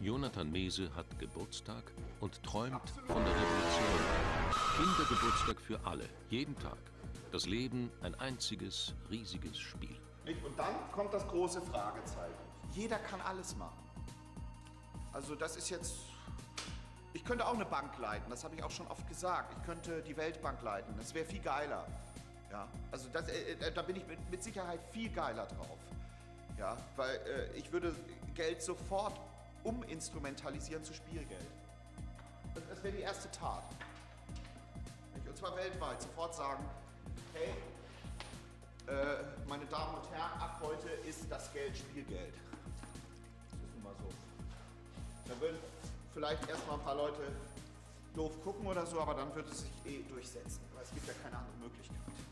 Jonathan Mese hat Geburtstag und träumt von der Revolution. Kindergeburtstag für alle, jeden Tag. Das Leben ein einziges, riesiges Spiel. Und dann kommt das große Fragezeichen. Jeder kann alles machen. Also das ist jetzt... Ich könnte auch eine Bank leiten, das habe ich auch schon oft gesagt. Ich könnte die Weltbank leiten, das wäre viel geiler. Ja, also das, da bin ich mit Sicherheit viel geiler drauf. Ja, weil ich würde Geld sofort uminstrumentalisieren zu Spielgeld. Das wäre die erste Tat. Und zwar weltweit. Sofort sagen, hey, meine Damen und Herren, ab heute ist das Geld Spielgeld. Das ist nun mal so. Da würden vielleicht erstmal ein paar Leute doof gucken oder so, aber dann wird es sich eh durchsetzen. Weil es gibt ja keine andere Möglichkeit.